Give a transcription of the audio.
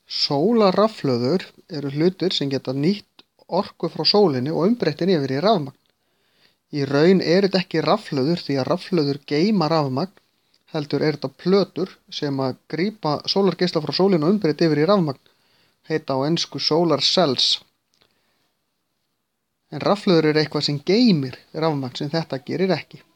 Sólarrafhlöður eru hlutir sem geta nýtt orku frá sólinni og umbreytt henni yfir í rafmagn. Í raun eru þetta ekki rafhlöður því að rafhlöður geyma rafmagn, heldur eru þetta plötur sem að grípa sólargeisla frá sólinni og umbreyta yfir í rafmagn, heita á ensku solar cells. En rafhlöður eru eitthvað sem geymir rafmagn sem þetta gerir ekki.